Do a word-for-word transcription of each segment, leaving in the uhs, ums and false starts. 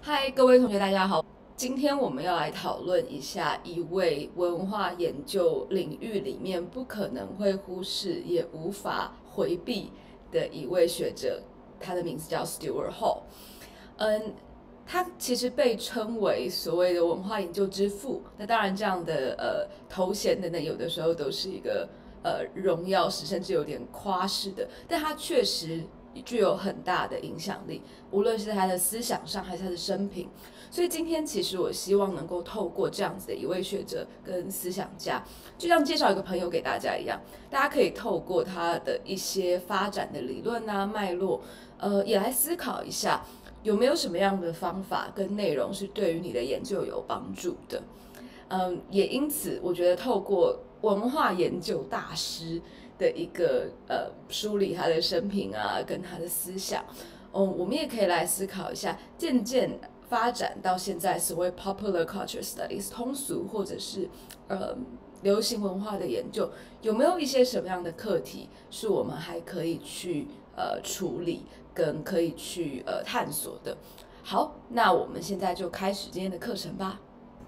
嗨，各位同学，大家好。今天我们要来讨论一下一位文化研究领域里面不可能会忽视也无法回避的一位学者，他的名字叫 Stuart Hall。嗯，他其实被称为所谓的文化研究之父。那当然，这样的呃头衔等等，有的时候都是一个呃荣耀式，甚至有点夸饰的。但他确实具有很大的影响力，无论是他的思想上还是他的生平。所以今天其实我希望能够透过这样子的一位学者跟思想家，就像介绍一个朋友给大家一样，大家可以透过他的一些发展的理论啊脉络，呃，也来思考一下有没有什么样的方法跟内容是对于你的研究有帮助的。嗯，也因此我觉得透过文化研究大师的一个呃梳理他的生平啊，跟他的思想，嗯，我们也可以来思考一下，渐渐发展到现在所谓 popular culture studies 通俗或者是呃流行文化的研究，有没有一些什么样的课题是我们还可以去呃处理，跟可以去呃探索的。好，那我们现在就开始今天的课程吧。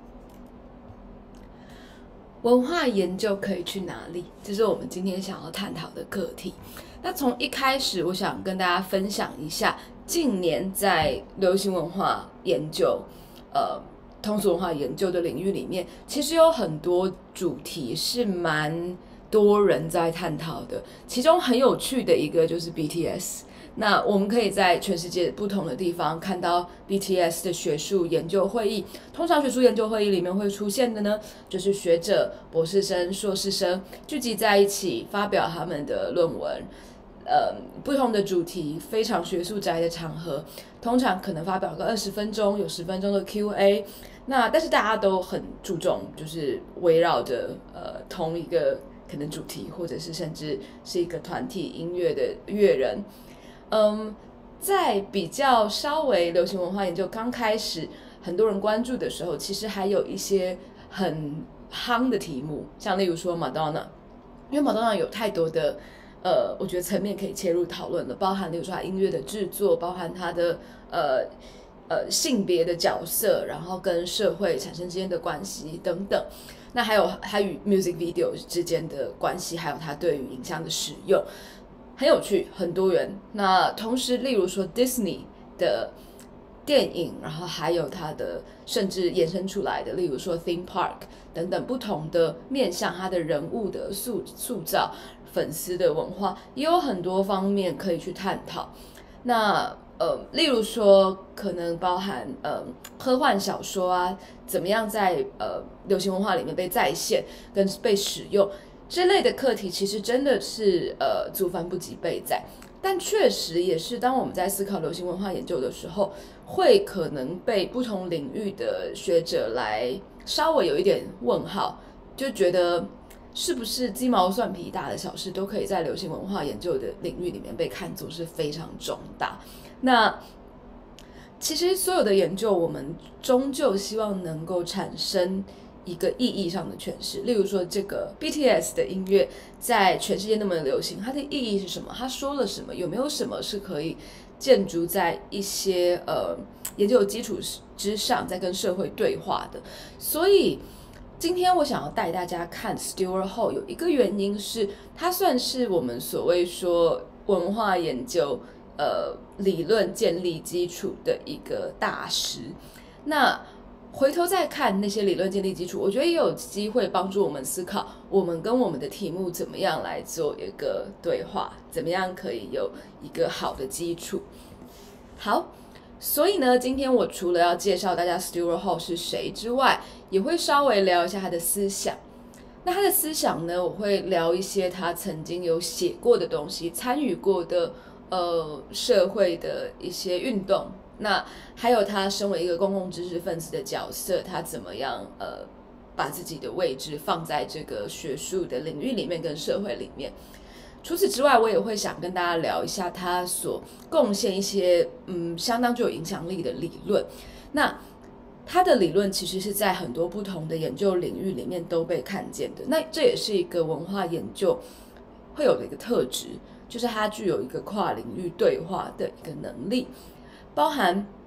文化研究可以去哪里？这是我们今天想要探讨的课题。那从一开始，我想跟大家分享一下，近年在流行文化研究、呃通俗文化研究的领域里面，其实有很多主题是蛮多人在探讨的。其中很有趣的一个就是 B T S。那我们可以在全世界不同的地方看到 B T S 的学术研究会议。通常学术研究会议里面会出现的呢，就是学者、博士生、硕士生聚集在一起发表他们的论文。呃，不同的主题，非常学术宅的场合，通常可能发表个二十分钟，有十分钟的 Q A。那但是大家都很注重，就是围绕着呃同一个可能主题，或者是甚至是一个团体音乐的乐人。嗯，在比较稍微流行文化研究刚开始，很多人关注的时候，其实还有一些很夯的题目，像例如说 Madonna， 因为 Madonna 有太多的呃，我觉得层面可以切入讨论了，包含例如说她音乐的制作，包含她的呃呃性别的角色，然后跟社会产生之间的关系等等。那还有还与 music video 之间的关系，还有它对于影像的使用。很有趣，很多元。那同时，例如说 Disney 的电影，然后还有它的甚至延伸出来的，例如说 theme park 等等不同的面向，它的人物的塑塑造、粉丝的文化，也有很多方面可以去探讨。那呃，例如说，可能包含呃科幻小说啊，怎么样在呃流行文化里面被再现跟被使用。这类的课题其实真的是呃族繁不及备载，但确实也是当我们在思考流行文化研究的时候，会可能被不同领域的学者来稍微有一点问号，就觉得是不是鸡毛蒜皮大的小事都可以在流行文化研究的领域里面被看作是非常重大。那其实所有的研究，我们终究希望能够产生一个意义上的诠释。例如说，这个 B T S 的音乐在全世界那么流行，它的意义是什么？它说了什么？有没有什么是可以建筑在一些呃研究的基础之上，在跟社会对话的？所以今天我想要带大家看 Stuart Hall， 有一个原因是，它算是我们所谓说文化研究呃理论建立基础的一个大师。那回头再看那些理论建立基础，我觉得也有机会帮助我们思考，我们跟我们的题目怎么样来做一个对话，怎么样可以有一个好的基础。好，所以呢，今天我除了要介绍大家 Stuart Hall 是谁之外，也会稍微聊一下他的思想。那他的思想呢，我会聊一些他曾经有写过的东西，参与过的呃社会的一些运动。那还有他身为一个公共知识分子的角色，他怎么样呃把自己的位置放在这个学术的领域里面跟社会里面。除此之外，我也会想跟大家聊一下他所贡献一些嗯相当具有影响力的理论。那他的理论其实是在很多不同的研究领域里面都被看见的。那这也是一个文化研究会有的一个特质，就是它具有一个跨领域对话的一个能力。包含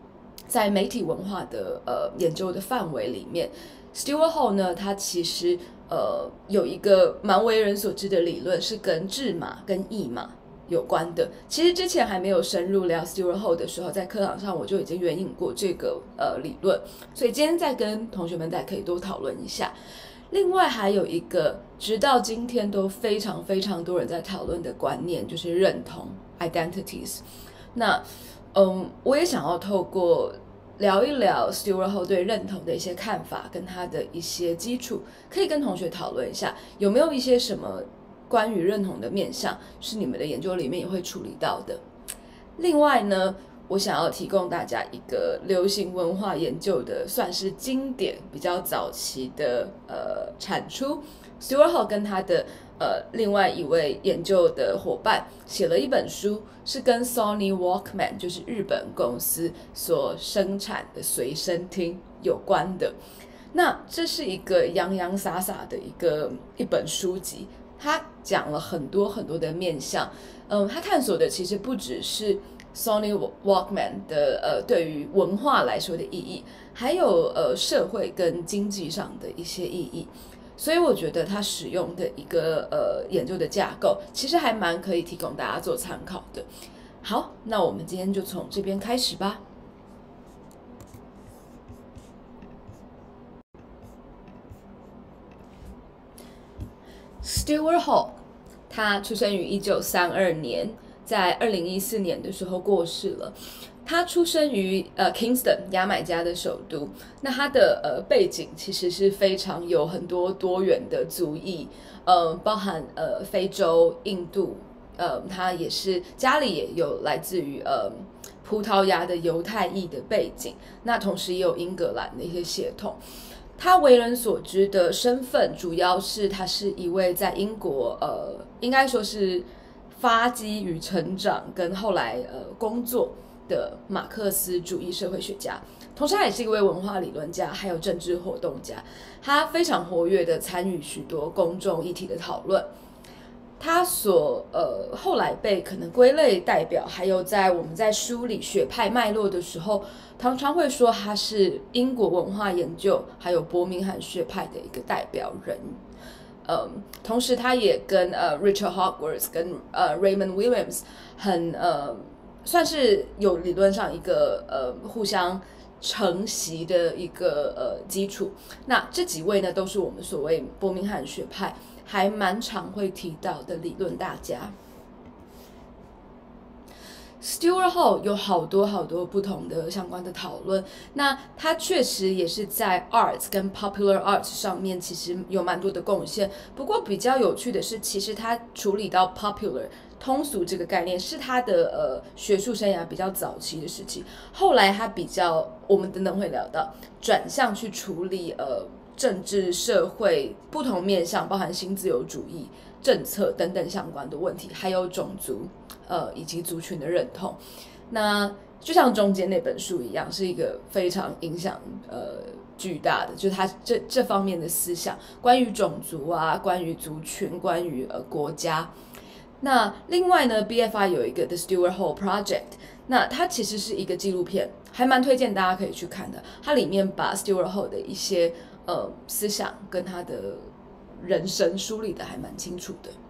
在媒体文化的呃研究的范围里面 ，Stewart Hall 呢，他其实呃有一个蛮为人所知的理论，是跟制码跟译码有关的。其实之前还没有深入聊 Stewart Hall 的时候，在课堂上我就已经援引过这个呃理论，所以今天再跟同学们再可以多讨论一下。另外还有一个直到今天都非常非常多人在讨论的观念，就是认同 identities。那嗯，我也想要透过聊一聊 Stewart Hall 对认同的一些看法，跟他的一些基础，可以跟同学讨论一下，有没有一些什么关于认同的面向是你们的研究里面也会处理到的。另外呢，我想要提供大家一个流行文化研究的算是经典比较早期的呃产出。 Stewart Hall 跟他的呃另外一位研究的伙伴写了一本书，是跟 Sony Walkman 就是日本公司所生产的随身听有关的。那这是一个洋洋洒洒的一个一本书籍，它讲了很多很多的面向。嗯，它探索的其实不只是Sony Walkman 的呃对于文化来说的意义，还有呃社会跟经济上的一些意义。所以我觉得它使用的一个呃研究的架构，其实还蛮可以提供大家做参考的。好，那我们今天就从这边开始吧。Stewart Hall 他出生于一九三二年，在二零一四年的时候过世了。他出生于呃 Kingston 牙买加的首都，那他的呃背景其实是非常有很多多元的族裔，呃，包含呃非洲、印度，呃，他也是家里也有来自于呃葡萄牙的犹太裔的背景，那同时也有英格兰的一些血统。他为人所知的身份，主要是他是一位在英国，呃，应该说是发迹与成长，跟后来呃工作的马克思主义社会学家，同时他也是一位文化理论家，还有政治活动家。他非常活跃的参与许多公众议题的讨论。他所呃后来被可能归类代表，还有在我们在梳理学派脉络的时候，常常会说他是英国文化研究还有伯明翰学派的一个代表人。嗯，同时他也跟呃 Richard Hoggworth 跟呃 Raymond Williams 很呃算是有理论上一个呃互相承袭的一个呃基础。那这几位呢，都是我们所谓伯明翰学派还蛮常会提到的理论大家。Stewart Hall 有好多好多不同的相关的讨论，那他确实也是在 arts 跟 popular arts 上面其实有蛮多的贡献。不过比较有趣的是，其实他处理到 popular 通俗这个概念是他的呃学术生涯比较早期的时期，后来他比较我们等等会聊到转向去处理呃政治社会不同面向，包含新自由主义政策等等相关的问题，还有种族呃以及族群的认同。那就像中间那本书一样，是一个非常影响呃巨大的，就是他这这方面的思想，关于种族啊，关于族群，关于呃国家。那另外呢 ，B F I 有一个 The Stewart Hall Project， 那它其实是一个纪录片，还蛮推荐大家可以去看的。它里面把 Stewart Hall 的一些呃思想跟他的人生梳理的还蛮清楚的。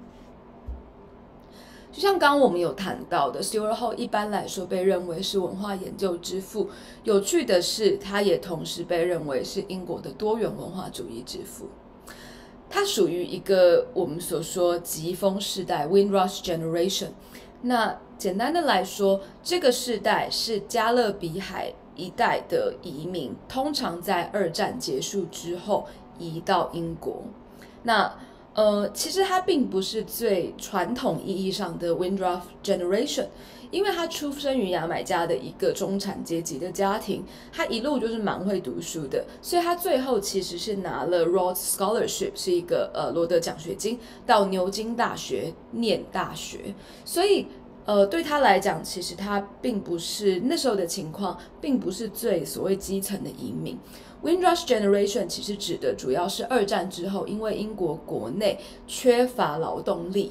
就像刚刚我们有谈到的 Stewart Hall 一般来说被认为是文化研究之父，有趣的是他也同时被认为是英国的多元文化主义之父。他属于一个我们所说疾风世代 Windrush Generation。 那简单的来说，这个世代是加勒比海一带的移民，通常在二战结束之后移到英国。那呃，其实它并不是最传统意义上的 Windrush Generation， 因为他出生于牙买加的一个中产阶级的家庭，他一路就是蛮会读书的，所以他最后其实是拿了 Rhodes Scholarship， 是一个呃罗德奖学金，到牛津大学念大学。所以呃对他来讲，其实他并不是那时候的情况，并不是最所谓基层的移民。Windrush Generation 其实指的主要是二战之后，因为英国国内缺乏劳动力，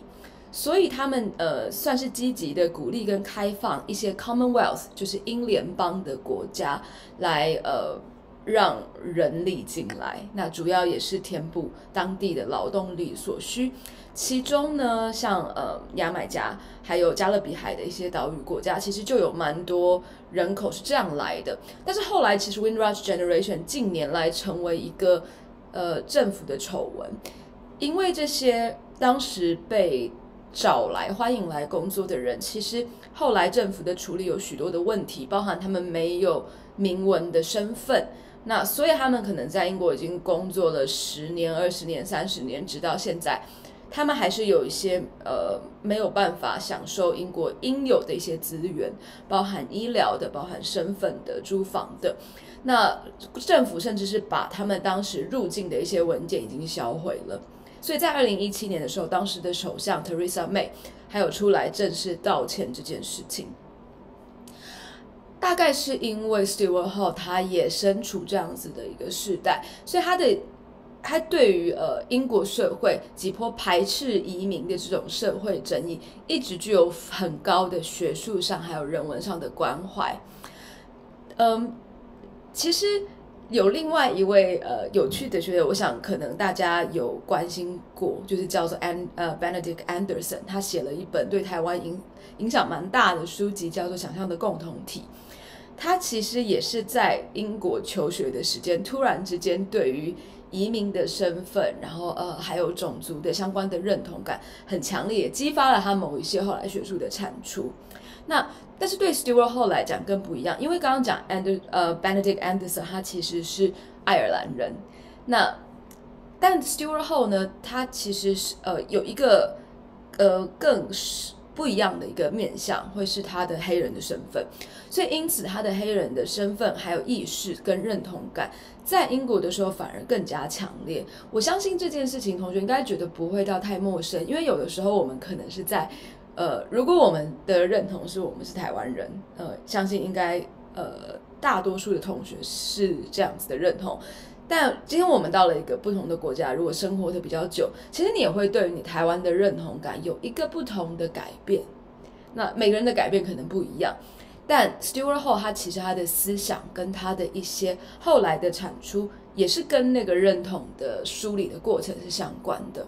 所以他们呃算是积极的鼓励跟开放一些 Commonwealth， 就是英联邦的国家来呃让人力进来，那主要也是填补当地的劳动力所需。其中呢，像呃牙买加还有加勒比海的一些岛屿国家，其实就有蛮多人口是这样来的。但是后来其实 Windrush Generation 近年来成为一个呃政府的丑闻，因为这些当时被找来欢迎来工作的人，其实后来政府的处理有许多的问题，包含他们没有明文的身份。那所以他们可能在英国已经工作了十年、二十年、三十年，直到现在，他们还是有一些呃没有办法享受英国应有的一些资源，包含医疗的、包含身份的、住房的。那政府甚至是把他们当时入境的一些文件已经销毁了。所以在二零一七年的时候，当时的首相 Theresa May 还有出来正式道歉这件事情。大概是因为 Stewart Hall 他也身处这样子的一个世代，所以他的他对于呃英国社会几波排斥移民的这种社会争议，一直具有很高的学术上还有人文上的关怀。嗯，其实有另外一位呃有趣的学者，我想可能大家有关心过，就是叫做 An 呃 Benedict Anderson， 他写了一本对台湾影影响蛮大的书籍，叫做《想象的共同体》。他其实也是在英国求学的时间，突然之间对于移民的身份，然后呃还有种族的相关的认同感很强烈，也激发了他某一些后来学术的产出。那但是对 Stewart Hall 来讲更不一样，因为刚刚讲 And 呃 Benedict Anderson 他其实是爱尔兰人，那但 Stewart Hall 呢，他其实是呃有一个呃更不一样的一个面向，会是他的黑人的身份，所以因此他的黑人的身份还有意识跟认同感，在英国的时候反而更加强烈。我相信这件事情，同学应该觉得不会到太陌生，因为有的时候我们可能是在呃，如果我们的认同是我们是台湾人，呃，相信应该呃大多数的同学是这样子的认同。但今天我们到了一个不同的国家，如果生活的比较久，其实你也会对于你台湾的认同感有一个不同的改变。那每个人的改变可能不一样，但 Stewart Hall 他其实他的思想跟他的一些后来的产出，也是跟那个认同的梳理的过程是相关的。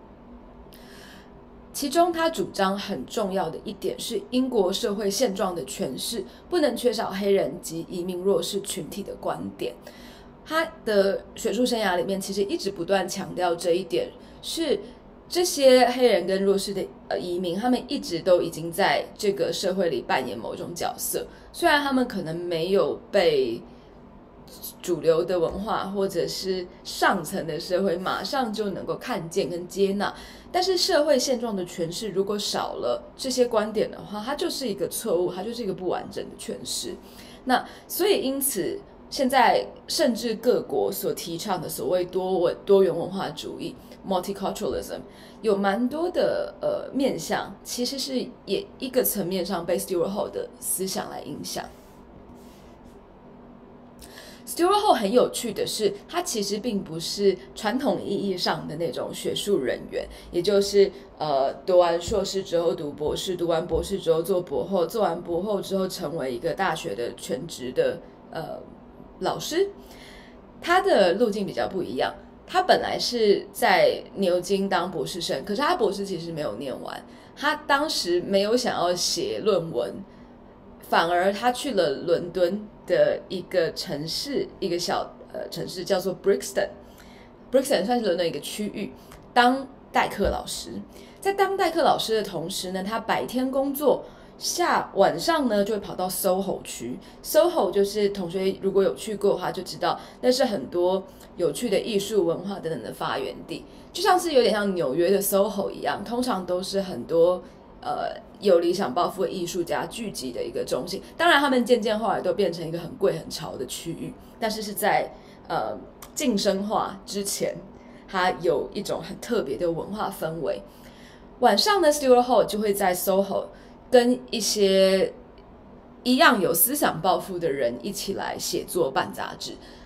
其中他主张很重要的一点是，英国社会现状的诠释不能缺少黑人及移民弱势群体的观点。他的学术生涯里面其实一直不断强调这一点，是这些黑人跟弱势的呃移民，他们一直都已经在这个社会里扮演某种角色，虽然他们可能没有被主流的文化或者是上层的社会马上就能够看见跟接纳，但是社会现状的诠释如果少了这些观点的话，它就是一个错误，它就是一个不完整的诠释。那所以因此现在甚至各国所提倡的所谓多文多元文化主义 multiculturalism 有蛮多的呃面向，其实是也一个层面上被 Stewart Hall 的思想来影响。Stewart Hall 很有趣的是，他其实并不是传统意义上的那种学术人员，也就是呃读完硕士之后读博士，读完博士之后做博后，做完博后之后成为一个大学的全职的呃老师。他的路径比较不一样，他本来是在牛津当博士生，可是他博士其实没有念完，他当时没有想要写论文，反而他去了伦敦的一个城市，一个小呃城市叫做 Brixton，Brixton 算是伦敦一个区域，当代课老师。在当代课老师的同时呢，他白天工作，下晚上呢就会跑到 S O H O 区。S O H O 就是同学如果有去过的话就知道，那是很多有趣的艺术文化等等的发源地，就像是有点像纽约的 S O H O 一样，通常都是很多呃有理想抱负的艺术家聚集的一个中心。当然他们渐渐后来都变成一个很贵很潮的区域，但是是在呃晋升化之前，它有一种很特别的文化氛围。晚上呢 Stewart Hall 就会在 S O H O 跟一些一样有思想抱负的人一起来写作办杂志。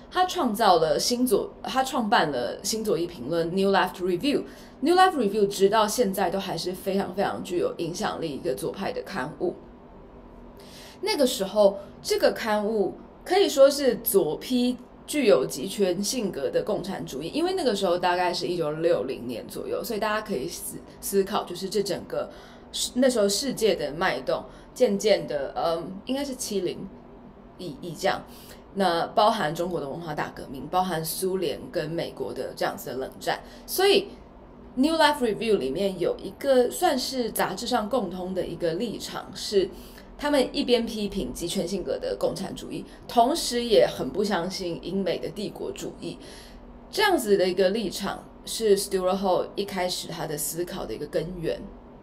他创造了新左，他创办了新左翼评论 New Left Review。New Left Review 直到现在都还是非常非常具有影响力一个左派的刊物。那个时候，这个刊物可以说是左批具有极权性格的共产主义，因为那个时候大概是一九六零年左右，所以大家可以思思考，就是这整个那时候世界的脉动，渐渐的，嗯，应该是七零以以这样。那包含中国的文化大革命，包含苏联跟美国的这样子的冷战，所以 New Life Review 里面有一个算是杂志上共通的一个立场，是他们一边批评极权性格的共产主义，同时也很不相信英美的帝国主义。这样子的一个立场是 Stuart Hall 一开始他的思考的一个根源。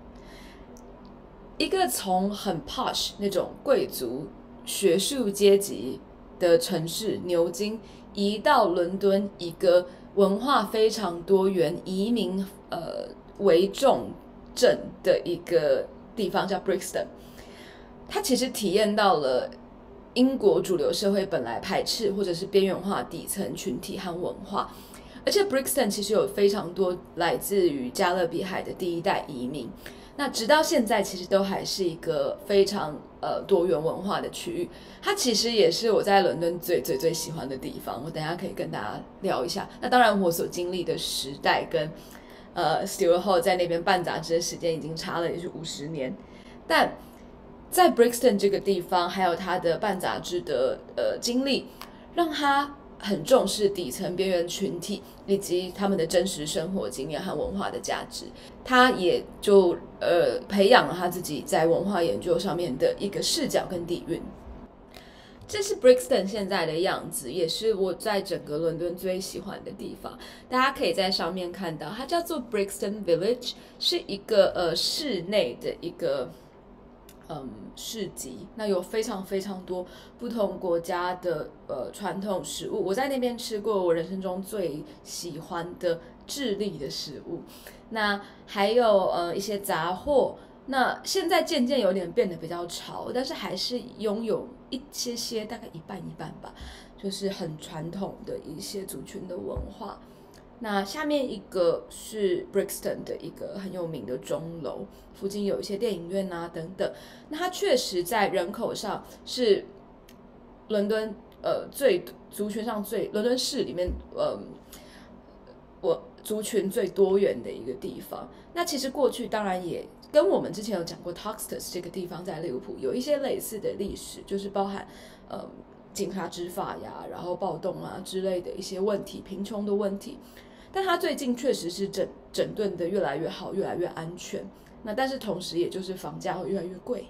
一个从很 posh 那种贵族学术阶级的城市牛津移到伦敦一个文化非常多元、移民呃为重镇的一个地方叫 Brixton， 他其实体验到了英国主流社会本来排斥或者是边缘化底层群体和文化，而且 Brixton 其实有非常多来自于加勒比海的第一代移民。那直到现在其实都还是一个非常呃多元文化的区域，它其实也是我在伦敦最最最喜欢的地方，我等一下可以跟大家聊一下。那当然我所经历的时代跟呃 Stuart Hall 在那边办杂志的时间已经差了也是五十年，但在 Brixton 这个地方还有他的办杂志的呃经历，让他很重视底层边缘群体以及他们的真实生活经验和文化的价值，他也就呃培养了他自己在文化研究上面的一个视角跟底蕴。这是 Brixton 现在的样子，也是我在整个伦敦最喜欢的地方。大家可以在上面看到，它叫做 Brixton Village， 是一个呃室内的一个嗯，市集，那有非常非常多不同国家的呃传统食物。我在那边吃过我人生中最喜欢的智利的食物，那还有呃一些杂货。那现在渐渐有点变得比较潮，但是还是拥有一些些，大概一半一半吧，就是很传统的一些族群的文化。那下面一个是 Brixton 的一个很有名的钟楼，附近有一些电影院啊等等。那它确实在人口上是伦敦呃最族群上最伦敦市里面呃我族群最多元的一个地方。那其实过去当然也跟我们之前有讲过 Toxteth 这个地方在利物浦有一些类似的历史，就是包含呃警察执法呀，然后暴动啊之类的一些问题，贫穷的问题。但它最近确实是整整顿的越来越好，越来越安全。那但是同时也就是房价会越来越贵。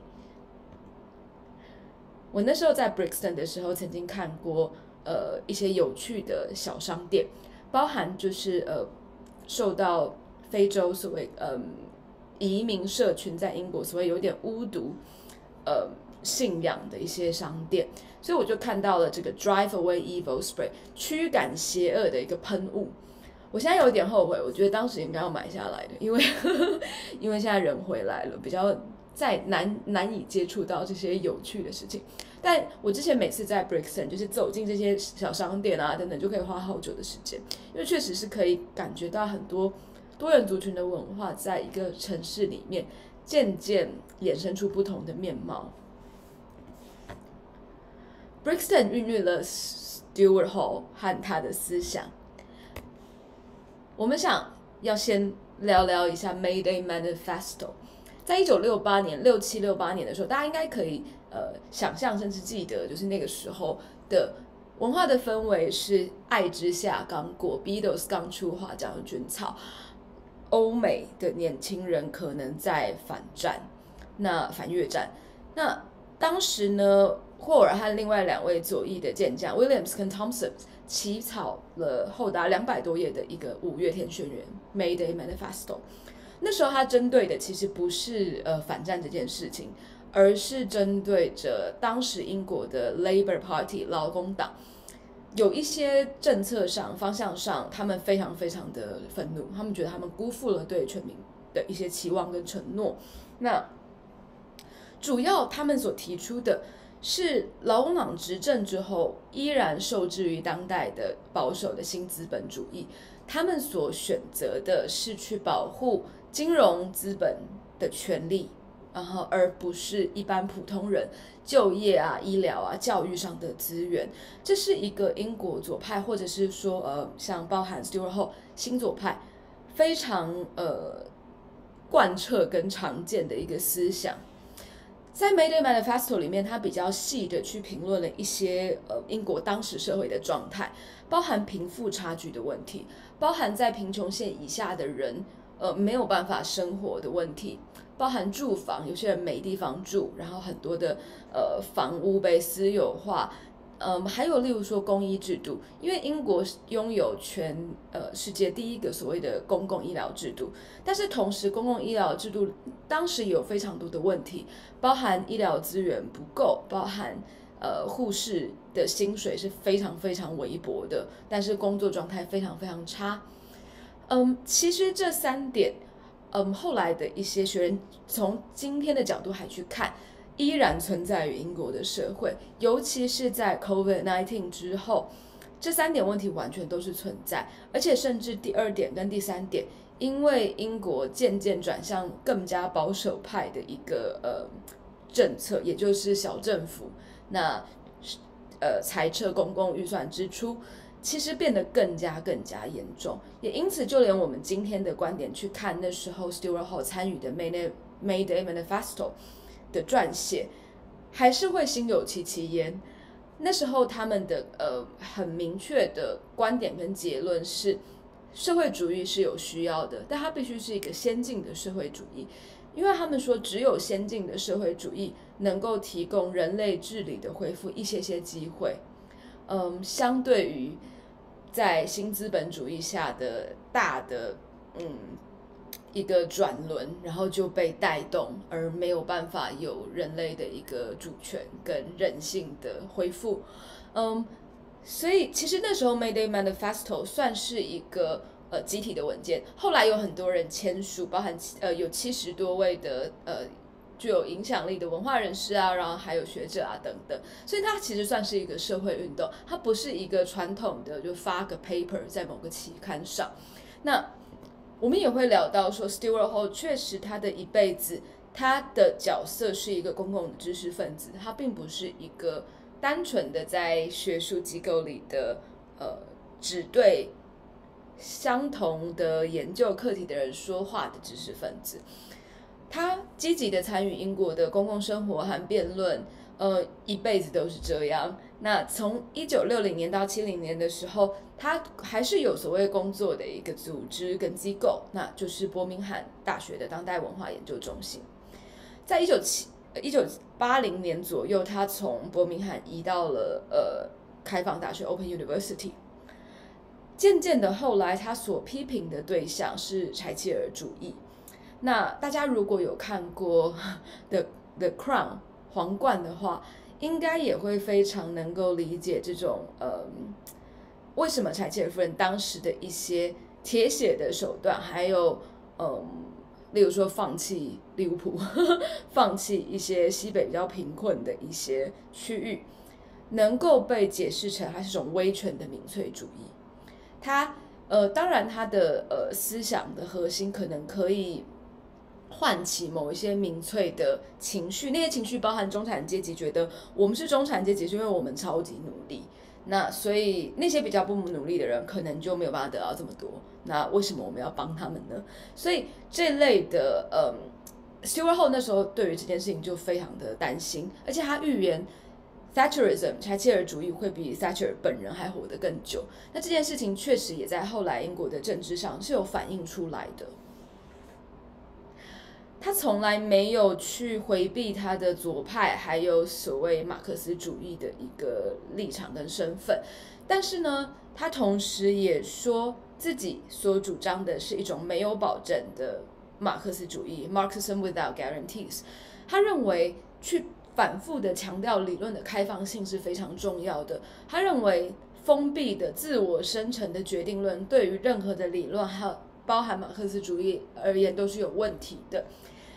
我那时候在 Brixton 的时候，曾经看过呃一些有趣的小商店，包含就是呃受到非洲所谓嗯移民社群在英国所谓有点巫毒呃信仰的一些商店，所以我就看到了这个 Drive Away Evil Spray 驱赶邪恶的一个喷雾。我现在有点后悔，我觉得当时应该要买下来的，因为呵呵因为现在人回来了，比较再难难以接触到这些有趣的事情。但我之前每次在 Brixton 就是走进这些小商店啊等等，就可以花好久的时间，因为确实是可以感觉到很多多元族群的文化在一个城市里面渐渐衍生出不同的面貌。Brixton 孕育了 Stuart Hall 和他的思想。我们想要先聊聊一下 May Day Manifesto。在一九六八年、六七六八年的时候，大家应该可以呃想象甚至记得，就是那个时候的文化的氛围是爱之夏刚过 ，Beatles 刚出华将军草，欧美的年轻人可能在反战，那反越战。那当时呢，霍尔和另外两位左翼的健将 Williams 跟 Thompson 起草了厚达两百多页的一个五月天宣言 May Day Manifesto。那时候他针对的其实不是呃反战这件事情，而是针对着当时英国的 Labour Party 劳工党有一些政策上方向上，他们非常非常的愤怒，他们觉得他们辜负了对全民的一些期望跟承诺。那主要他们所提出的是劳工党执政之后依然受制于当代的保守的新资本主义，他们所选择的是去保护金融资本的权利，然后而不是一般普通人就业啊、医疗啊、教育上的资源。这是一个英国左派，或者是说呃，像包含 Stuart Hall 新左派非常呃贯彻跟常见的一个思想。在 Mayday Manifesto 里面，他比较细的去评论了一些呃英国当时社会的状态，包含贫富差距的问题，包含在贫穷线以下的人呃没有办法生活的问题，包含住房，有些人没地方住，然后很多的呃房屋被私有化。嗯，还有例如说公医制度，因为英国拥有全呃世界第一个所谓的公共医疗制度，但是同时公共医疗制度当时有非常多的问题，包含医疗资源不够，包含呃护士的薪水是非常非常微薄的，但是工作状态非常非常差。嗯，其实这三点，嗯，后来的一些学人从今天的角度还去看，依然存在于英国的社会，尤其是在 COVID 十九 之后，这三点问题完全都是存在，而且甚至第二点跟第三点，因为英国渐渐转向更加保守派的一个呃政策，也就是小政府，那呃裁撤公共预算支出，其实变得更加更加严重，也因此就连我们今天的观点去看那时候 Stuart Hall 参与的 Mayday Mayday Manifesto 的撰写，还是会心有戚戚焉。那时候他们的呃很明确的观点跟结论是，社会主义是有需要的，但它必须是一个先进的社会主义，因为他们说只有先进的社会主义能够提供人类治理的恢复一些些机会。嗯，相对于在新资本主义下的大的嗯。一个转轮，然后就被带动，而没有办法有人类的一个主权跟人性的恢复。嗯，所以其实那时候 Mayday Manifesto 算是一个呃集体的文件，后来有很多人签署，包含呃有七十多位的呃具有影响力的文化人士啊，然后还有学者啊等等，所以它其实算是一个社会运动，它不是一个传统的就发个 paper 在某个期刊上。那我们也会聊到说 Stuart Hall 确实他的一辈子，他的角色是一个公共的知识分子，他并不是一个单纯的在学术机构里的呃只对相同的研究课题的人说话的知识分子。他积极的参与英国的公共生活和辩论，呃，一辈子都是这样。那从一九六零年到七零年的时候，他还是有所谓工作的一个组织跟机构，那就是伯明翰大学的当代文化研究中心。在一九七一九八零年左右，他从伯明翰移到了呃开放大学 Open University。渐渐的，后来他所批评的对象是柴契尔主义。那大家如果有看过 The The Crown 皇冠的话，应该也会非常能够理解这种呃，为什么柴契尔夫人当时的一些铁血的手段，还有嗯，例如说放弃利物浦，放弃一些西北比较贫困的一些区域，能够被解释成它是种威权的民粹主义。它呃，当然它的呃思想的核心可能可以唤起某一些民粹的情绪，那些情绪包含中产阶级觉得我们是中产阶级，是因为我们超级努力，那所以那些比较不努力的人可能就没有办法得到这么多，那为什么我们要帮他们呢？所以这类的嗯 Stuart Hall 那时候对于这件事情就非常的担心，而且他预言 Thatcherism 柴契尔主义会比 Thatcher 本人还活得更久，那这件事情确实也在后来英国的政治上是有反映出来的。他从来没有去回避他的左派还有所谓马克思主义的一个立场跟身份，但是呢，他同时也说自己所主张的是一种没有保证的马克思主义 Marxism without guarantees。 他认为去反复的强调理论的开放性是非常重要的，他认为封闭的自我生成的决定论对于任何的理论还有包含马克思主义而言都是有问题的。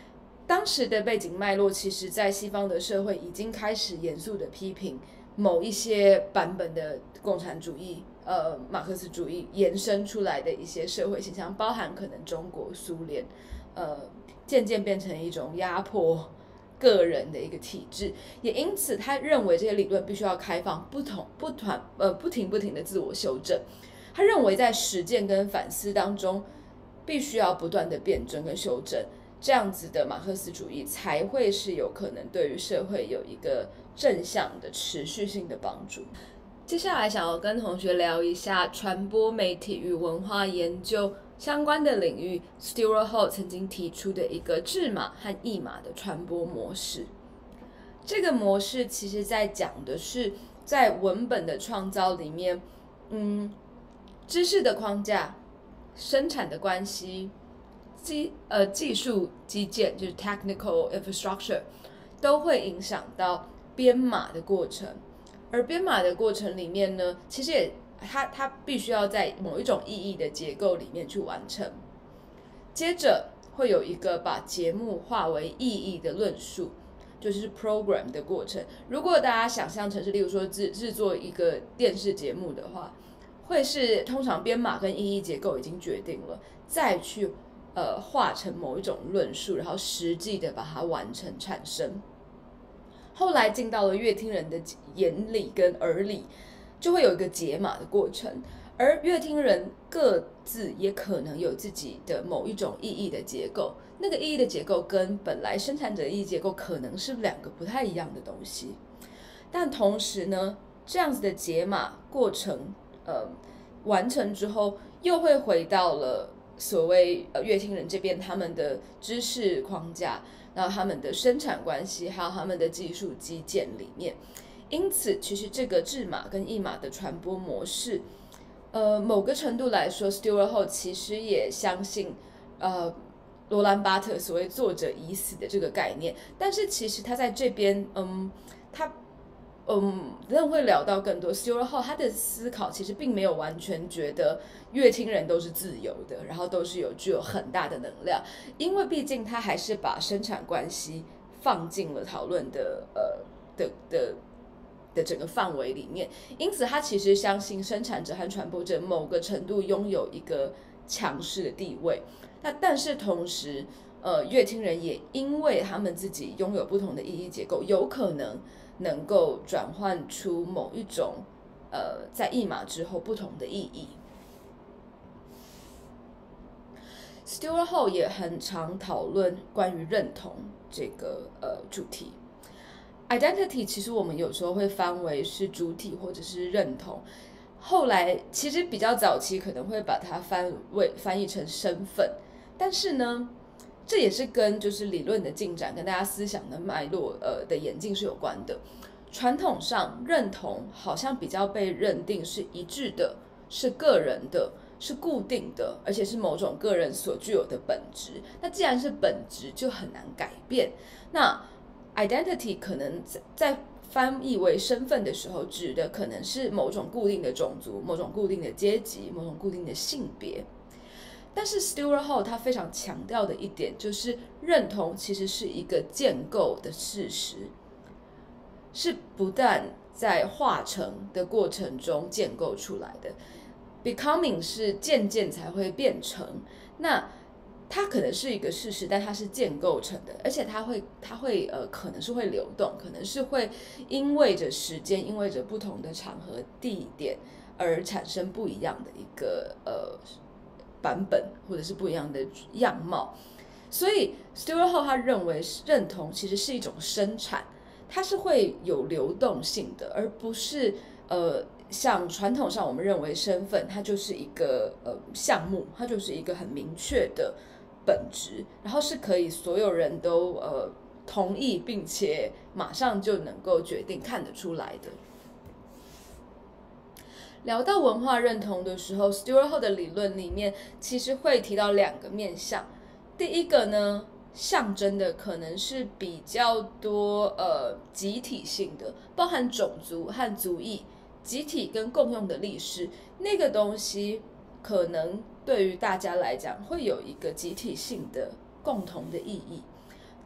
当时的背景脉络，其实在西方的社会已经开始严肃的批评某一些版本的共产主义、呃马克思主义延伸出来的一些社会现象，包含可能中国、苏联，呃，渐渐变成一种压迫个人的一个体制。也因此，他认为这些理论必须要开放，不同不团呃不停不停的自我修正。他认为在实践跟反思当中，必须要不断的辩证跟修正。这样子的马克思主义才会是有可能对于社会有一个正向的持续性的帮助。接下来想要跟同学聊一下传播媒体与文化研究相关的领域 Stewart Hall 曾经提出的一个制码和译码的传播模式。这个模式其实在讲的是在文本的创造里面，嗯，知识的框架、生产的关系、技呃技术基建就是 technical infrastructure 都会影响到编码的过程，而编码的过程里面呢，其实也它它必须要在某一种意义的结构里面去完成。接着会有一个把节目化为意义的论述，就是 program 的过程。如果大家想象成是，例如说制制作一个电视节目的话，会是通常编码跟意义结构已经决定了，再去呃化成某一种论述，然后实际的把它完成产生。后来进到了乐听人的眼里跟耳里，就会有一个解码的过程，而乐听人各自也可能有自己的某一种意义的结构，那个意义的结构跟本来生产者的意义结构可能是两个不太一样的东西。但同时呢，这样子的解码过程呃完成之后，又会回到了所谓呃乐听人这边他们的知识框架，然后他们的生产关系，还有他们的技术基建里面。因此，其实这个制码跟译码的传播模式，呃，某个程度来说 ，Stewart Hall 其实也相信，呃，罗兰巴特所谓“作者已死”的这个概念。但是，其实他在这边，嗯，他，嗯，真的会聊到更多。Stewart Hall 他的思考其实并没有完全觉得乐听人都是自由的，然后都是有具有很大的能量，因为毕竟他还是把生产关系放进了讨论的，呃，的的。的整个范围里面，因此他其实相信生产者和传播者某个程度拥有一个强势的地位。那但是同时，呃，乐听人也因为他们自己拥有不同的意义结构，有可能能够转换出某一种呃在译码之后不同的意义。Stewart Hall 也很常讨论关于认同这个呃主题。Identity 其实我们有时候会翻为是主体或者是认同，后来其实比较早期可能会把它翻为翻译成身份，但是呢，这也是跟就是理论的进展跟大家思想的脉络呃的演进是有关的。传统上认同好像比较被认定是一致的，是个人的，是固定的，而且是某种个人所具有的本质。那既然是本质，就很难改变。那Identity 可能在翻译为身份的时候，指的可能是某种固定的种族、某种固定的阶级、某种固定的性别。但是 Stewart Hall 他非常强调的一点就是，认同其实是一个建构的事实，是不但在化成的过程中建构出来的。Becoming 是渐渐才会变成，那它可能是一个事实，但它是建构成的，而且它会，它会，呃，可能是会流动，可能是会因为着时间，因为着不同的场合、地点而产生不一样的一个呃版本，或者是不一样的样貌。所以 Stewart Hall 他认为认同其实是一种生产，它是会有流动性的，而不是呃。像传统上我们认为身份它就是一个呃项目，它就是一个很明确的本质，然后是可以所有人都呃同意，并且马上就能够决定看得出来的。聊到文化认同的时候 ，Stewart Hall 的理论里面其实会提到两个面向。第一个呢，象征的可能是比较多呃集体性的，包含种族和族裔。集体跟共用的历史，那个东西可能对于大家来讲会有一个集体性的共同的意义。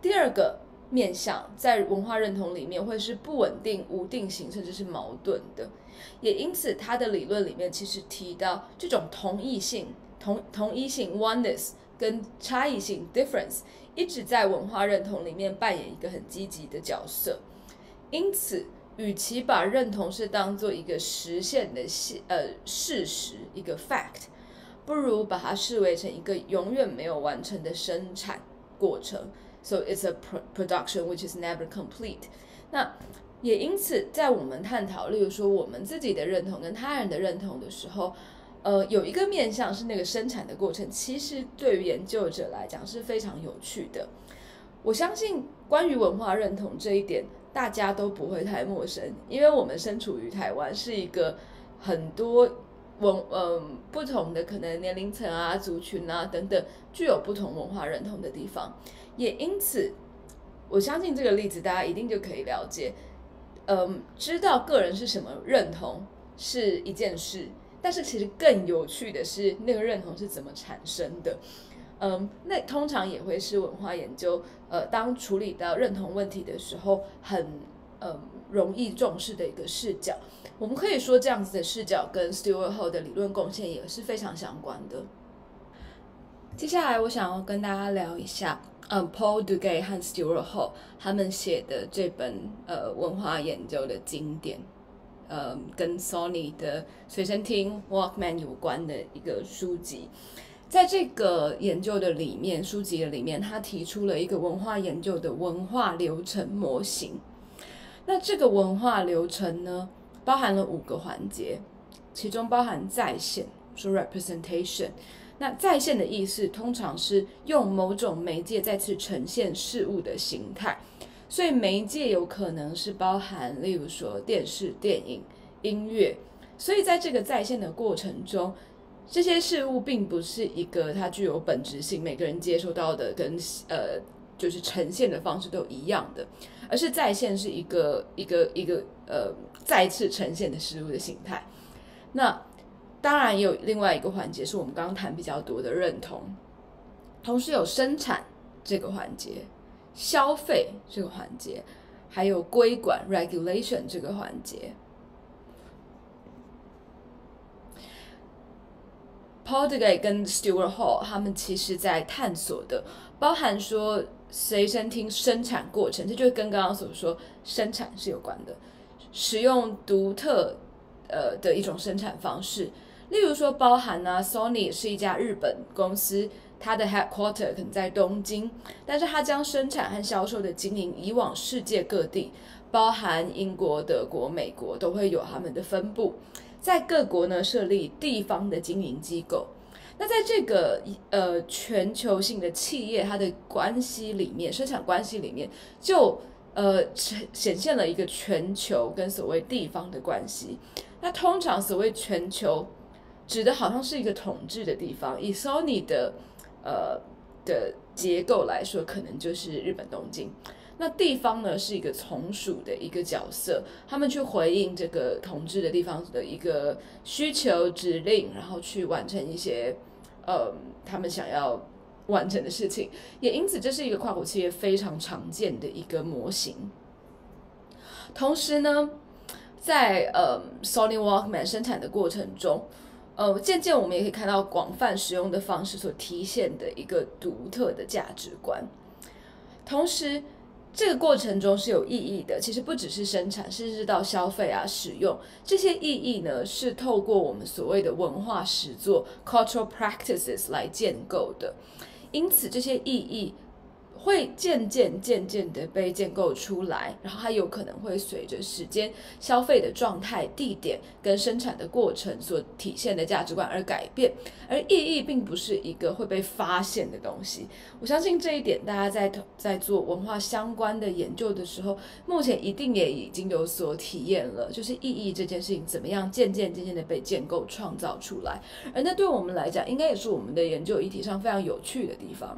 第二个面向在文化认同里面会是不稳定、无定型，甚至是矛盾的。也因此，他的理论里面其实提到这种同异性、同同一性 （oneness） 跟差异性 （difference） 一直在文化认同里面扮演一个很积极的角色。因此，与其把认同是当做一个实现的呃事实，一个 fact， 不如把它视为成一个永远没有完成的生产过程。So it's a production which is never complete. 那也因此，在我们探讨，例如说我们自己的认同跟他人的认同的时候，呃，有一个面向是那个生产的过程，其实对于研究者来讲是非常有趣的。我相信关于文化认同这一点，大家都不会太陌生，因为我们身处于台湾，是一个很多文嗯不同的可能年龄层啊、族群啊等等，具有不同文化认同的地方。也因此，我相信这个例子大家一定就可以了解，嗯，知道个人是什么认同是一件事，但是其实更有趣的是那个认同是怎么产生的。嗯，那通常也会是文化研究，呃，当处理到认同问题的时候，很嗯容易重视的一个视角。我们可以说这样子的视角跟 Stewart Hall 的理论贡献也是非常相关的。接下来我想要跟大家聊一下，嗯 ，Paul Duguay 和 Stewart Hall 他们写的这本呃文化研究的经典，呃，跟 Sony 的随身听 Walkman 有关的一个书籍。在这个研究的里面，书籍的里面，他提出了一个文化研究的文化流程模型。那这个文化流程呢，包含了五个环节，其中包含再现，说 representation。那再现的意思通常是用某种媒介再次呈现事物的形态，所以媒介有可能是包含，例如说电视、电影、音乐。所以在这个再现的过程中，这些事物并不是一个它具有本质性，每个人接收到的跟呃就是呈现的方式都一样的，而是再现是一个一个一个呃再次呈现的事物的形态。那当然也有另外一个环节是我们刚刚谈比较多的认同，同时有生产这个环节、消费这个环节，还有规管 regulation 这个环节。Paul Duguay 跟 Stewart Hall 他们其实在探索的，包含说随身听生产过程，这就跟刚刚所说生产是有关的，使用独特呃的一种生产方式。例如说包含啊 Sony 是一家日本公司，它的 headquarter 可能在东京，但是它将生产和销售的经营移往世界各地，包含英国、德国、美国都会有他们的分部，在各国呢设立地方的经营机构。那在这个呃全球性的企业它的关系里面，生产关系里面就呃显现了一个全球跟所谓地方的关系。那通常所谓全球指的好像是一个统治的地方，以 Sony 的呃的结构来说，可能就是日本东京。那地方呢是一个从属的一个角色，他们去回应这个统治的地方的一个需求指令，然后去完成一些呃他们想要完成的事情。也因此，这是一个跨国企业非常常见的一个模型。同时呢，在呃 Sony Walkman 生产的过程中，呃，渐渐我们也可以看到广泛使用的方式所体现的一个独特的价值观。同时，这个过程中是有意义的，其实不只是生产，甚至到消费啊、使用，这些意义呢是透过我们所谓的文化实作 （cultural practices） 来建构的。因此，这些意义会渐渐渐渐的被建构出来，然后它有可能会随着时间、消费的状态、地点跟生产的过程所体现的价值观而改变。而意义并不是一个会被发现的东西。我相信这一点，大家在在做文化相关的研究的时候，目前一定也已经有所体验了，就是意义这件事情怎么样渐渐渐渐的被建构创造出来。而那对我们来讲，应该也是我们的研究议题上非常有趣的地方。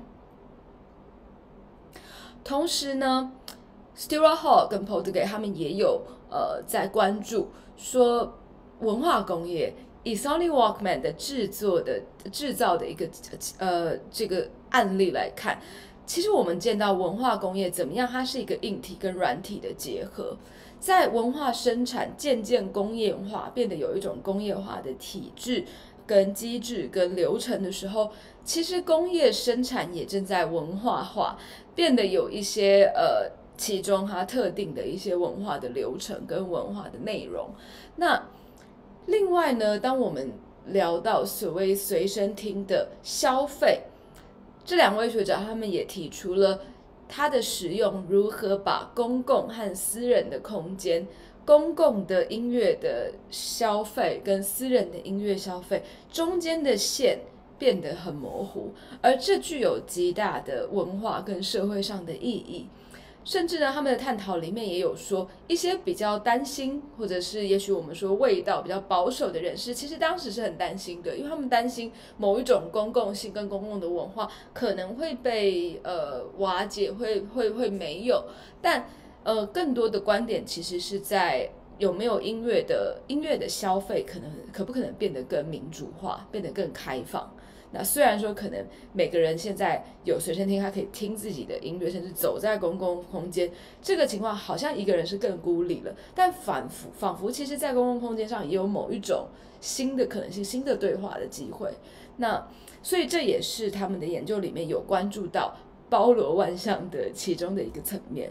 同时呢 Stewart Hall 跟 Paul Duguay 他们也有呃在关注说文化工业，以 Sony Walkman 的制作的制造的一个呃这个案例来看， 其实我们见到文化工业怎么样，它是一个硬体跟软体的结合。在文化生产渐渐工业化，变得有一种工业化的体制跟机制跟流程的时候，其实工业生产也正在文化化，变得有一些呃其中它特定的一些文化的流程跟文化的内容。那另外呢，当我们聊到所谓随身听的消费，这两位学者他们也提出了它的使用如何把公共和私人的空间、公共的音乐的消费跟私人的音乐消费中间的线变得很模糊，而这具有极大的文化跟社会上的意义。甚至呢，他们的探讨里面也有说，一些比较担心，或者是也许我们说味道比较保守的人士，其实当时是很担心的，因为他们担心某一种公共性跟公共的文化可能会被呃瓦解，会会会没有。但呃，更多的观点其实是在有没有音乐的音乐的消费，可能可不可能变得更民主化，变得更开放。那虽然说可能每个人现在有随身听，他可以听自己的音乐，甚至走在公共空间，这个情况好像一个人是更孤立了，但反复仿佛其实在公共空间上也有某一种新的可能性，新的对话的机会。那所以这也是他们的研究里面有关注到包罗万象的其中的一个层面。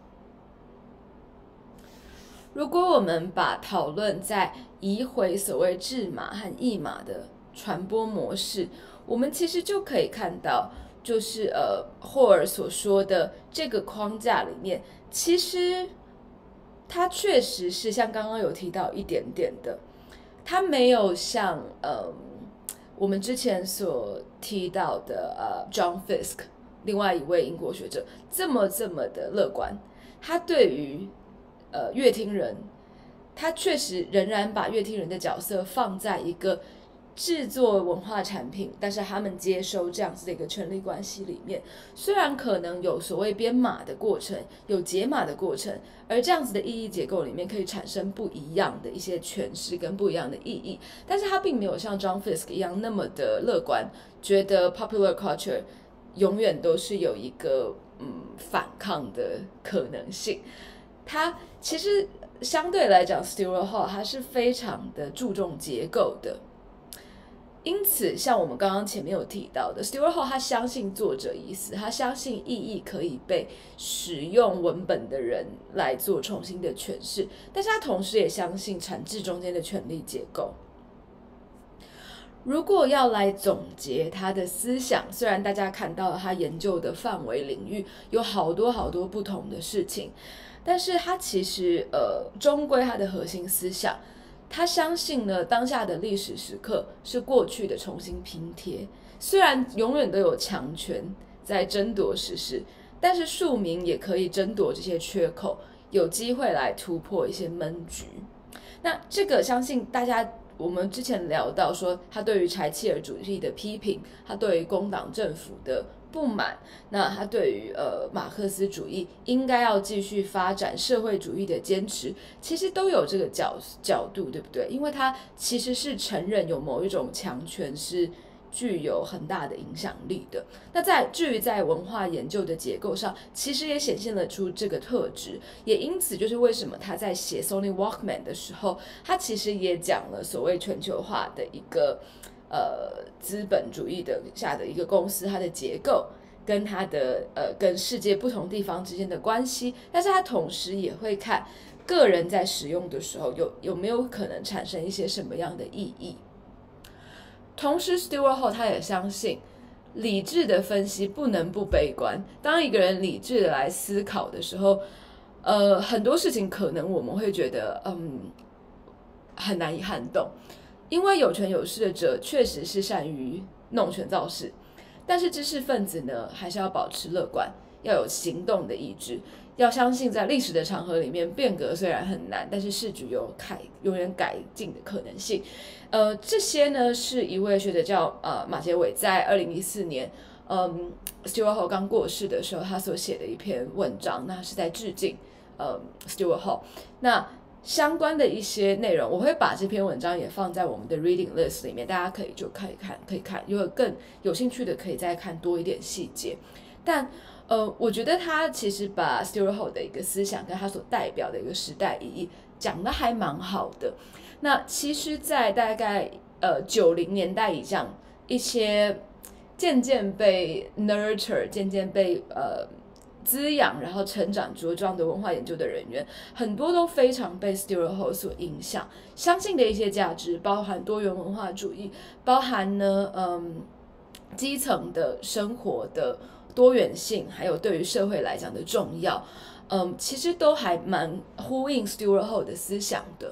如果我们把讨论再移回所谓制码和译码的传播模式，我们其实就可以看到，就是呃霍尔所说的这个框架里面，其实它确实是像刚刚有提到一点点的，它没有像呃我们之前所提到的呃 John Fiske 另外一位英国学者这么这么的乐观，他对于呃乐听人，他确实仍然把乐听人的角色放在一个制作文化产品，但是他们接收这样子的一个权力关系里面，虽然可能有所谓编码的过程，有解码的过程，而这样子的意义结构里面可以产生不一样的一些诠释跟不一样的意义，但是他并没有像 John Fiske 一样那么的乐观，觉得 popular culture 永远都是有一个嗯反抗的可能性。他其实相对来讲 Stewart Hall 他是非常的注重结构的，因此像我们刚刚前面有提到的 Stewart Hall 他相信作者意思，他相信意义可以被使用文本的人来做重新的诠释，但是他同时也相信产制中间的权力结构。如果要来总结他的思想，虽然大家看到了他研究的范围领域有好多好多不同的事情，但是他其实呃，终归他的核心思想，他相信呢当下的历史时刻是过去的重新拼贴，虽然永远都有强权在争夺时事，但是庶民也可以争夺这些缺口，有机会来突破一些闷局。那这个相信大家，我们之前聊到说他对于柴契尔主义的批评，他对于工党政府的不满，那他对于呃马克思主义应该要继续发展社会主义的坚持，其实都有这个角角度，对不对？因为他其实是承认有某一种强权是具有很大的影响力的。那在至于在文化研究的结构上，其实也显现了出这个特质，也因此就是为什么他在写 Sony Walkman 的时候，他其实也讲了所谓全球化的一个呃资本主义的下的一个公司，它的结构跟它的呃跟世界不同地方之间的关系，但是他同时也会看个人在使用的时候有有没有可能产生一些什么样的意义。同时 Stewart Hall 他也相信理智的分析不能不悲观，当一个人理智的来思考的时候，呃，很多事情可能我们会觉得嗯很难以撼动，因为有权有势的者确实是善于弄权造势，但是知识分子呢还是要保持乐观，要有行动的意志，要相信在历史的长河里面变革虽然很难，但是市局有改永远改进的可能性。呃，这些呢是一位学者叫呃马杰伟在二零一四年嗯 Stewart Hall 刚过世的时候他所写的一篇文章，那是在致敬呃 Stewart Hall。那相关的一些内容，我会把这篇文章也放在我们的 reading list 里面，大家可以就可以看，可以看，如果更有兴趣的可以再看多一点细节。 但呃，我觉得他其实把 Stuart Hall 的一个思想跟他所代表的一个时代意义讲得还蛮好的。那其实，在大概呃九零年代以上，一些渐渐被 nurture、渐渐被呃滋养，然后成长茁壮的文化研究的人员，很多都非常被 Stuart Hall 所影响，相信的一些价值，包含多元文化主义，包含呢，嗯，基层的生活的多元性，还有对于社会来讲的重要，嗯，其实都还蛮呼应 Stuart Hall 的思想的。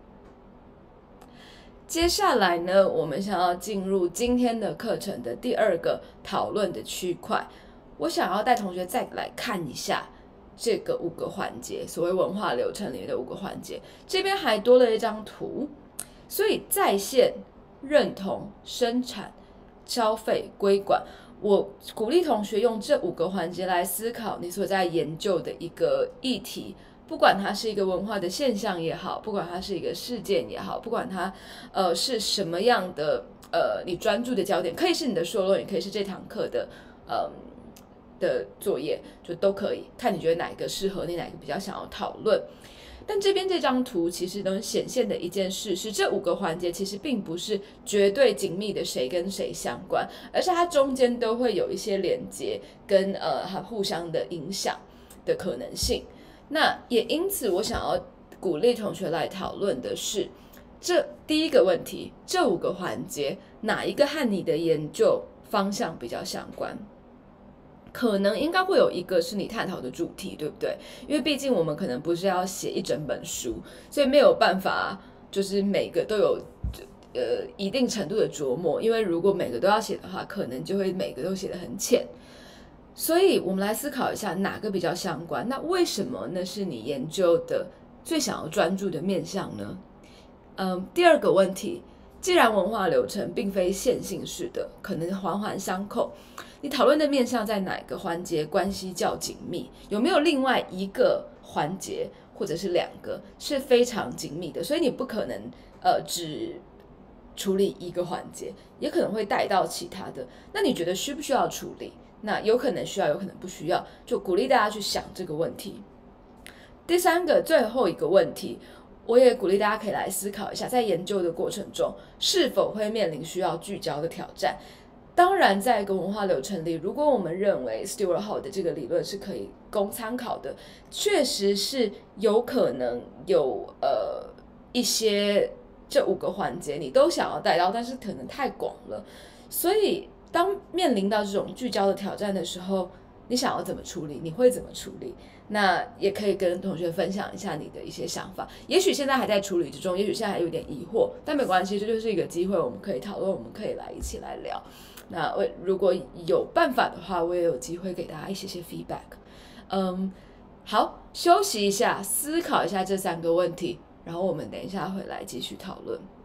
接下来呢，我们想要进入今天的课程的第二个讨论的区块。我想要带同学再来看一下这个五个环节，所谓文化流程里面的五个环节。这边还多了一张图，所以在线、认同、生产、消费、规管，我鼓励同学用这五个环节来思考你所在研究的一个议题。不管它是一个文化的现象也好，不管它是一个事件也好，不管它呃是什么样的呃你专注的焦点，可以是你的硕论，也可以是这堂课的呃的作业，就都可以看你觉得哪一个适合你，哪一个比较想要讨论。但这边这张图其实能显现的一件事是，这五个环节其实并不是绝对紧密的谁跟谁相关，而是它中间都会有一些连接跟呃互相的影响的可能性。那也因此，我想要鼓励同学来讨论的是，这第一个问题，这五个环节哪一个和你的研究方向比较相关？可能应该会有一个是你探讨的主题，对不对？因为毕竟我们可能不是要写一整本书，所以没有办法就是每个都有呃一定程度的琢磨，因为如果每个都要写的话，可能就会每个都写得很浅。所以我们来思考一下哪个比较相关，那为什么那是你研究的最想要专注的面向呢？嗯，第二个问题，既然文化流程并非线性式的，可能环环相扣，你讨论的面向在哪个环节关系较紧密？有没有另外一个环节或者是两个是非常紧密的？所以你不可能呃只处理一个环节，也可能会带到其他的。那你觉得需不需要处理？那有可能需要，有可能不需要，就鼓励大家去想这个问题。第三个，最后一个问题，我也鼓励大家可以来思考一下，在研究的过程中是否会面临需要聚焦的挑战。当然，在一个文化流程里，如果我们认为 Stuart Hall 的这个理论是可以供参考的，确实是有可能有呃一些这五个环节你都想要带到，但是可能太广了，所以当面临到这种聚焦的挑战的时候，你想要怎么处理？你会怎么处理？那也可以跟同学分享一下你的一些想法。也许现在还在处理之中，也许现在还有点疑惑，但没关系，这就是一个机会，我们可以讨论，我们可以来一起来聊。那我如果有办法的话，我也有机会给大家一些些 feedback。嗯，好，休息一下，思考一下这三个问题，然后我们等一下回来继续讨论。